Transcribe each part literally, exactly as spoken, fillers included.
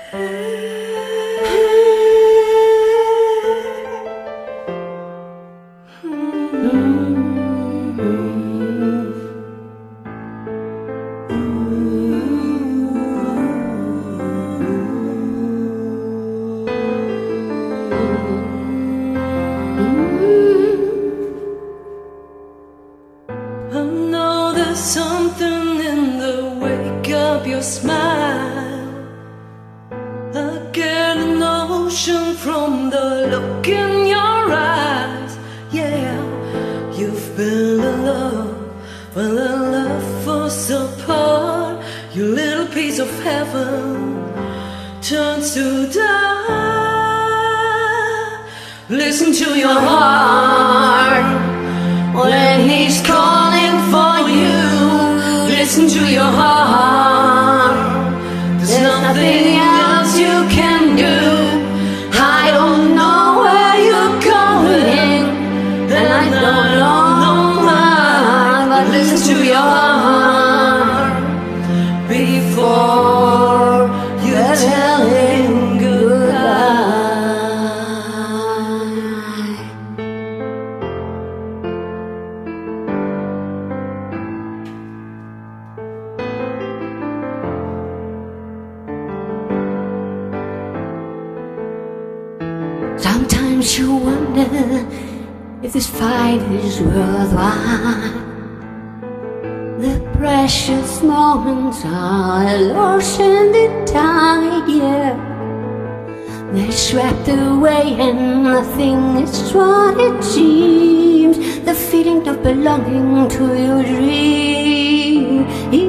I know there's something in the wake of your smile. I get an ocean from the look in your eyes. Yeah, you've been in love, well, our love falls apart. Your little piece of heaven turns to dust. Listen to your heart when he's calling for you. Listen to your heart. There's nothing else you can do. I don't know where you're going, and I don't know why, but listen to your heart before you tell him goodbye. Sometimes you wonder if this fight is worthwhile. The precious moments are lost in the tide, yeah. They're swept away and nothing is what it seems. The feeling of belonging to your dreams.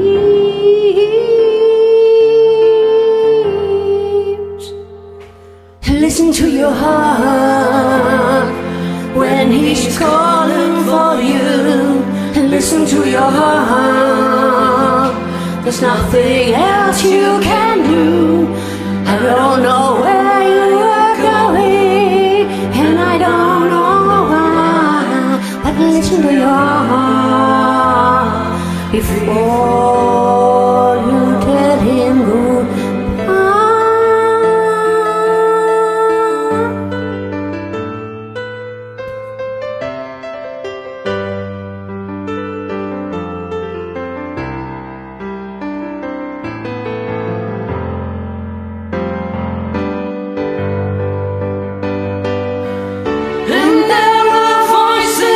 Listen to your heart when he's calling for you. Listen to your heart. There's nothing else you can do. I don't know where you are going, and I don't know why, but listen to your heart before you tell him goodbye.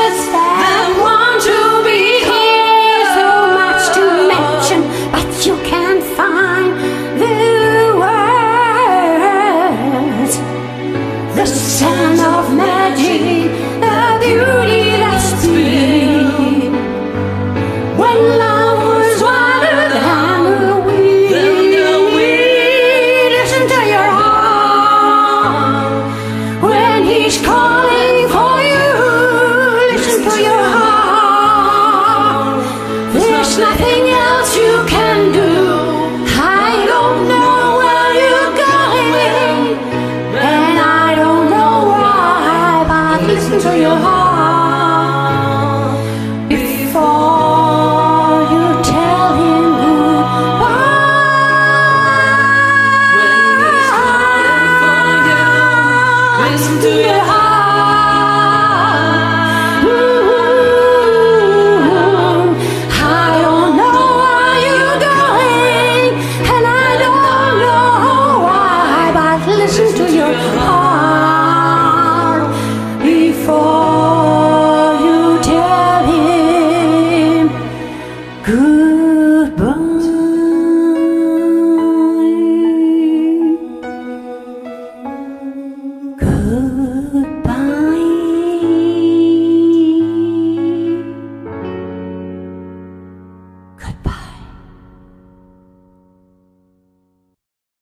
You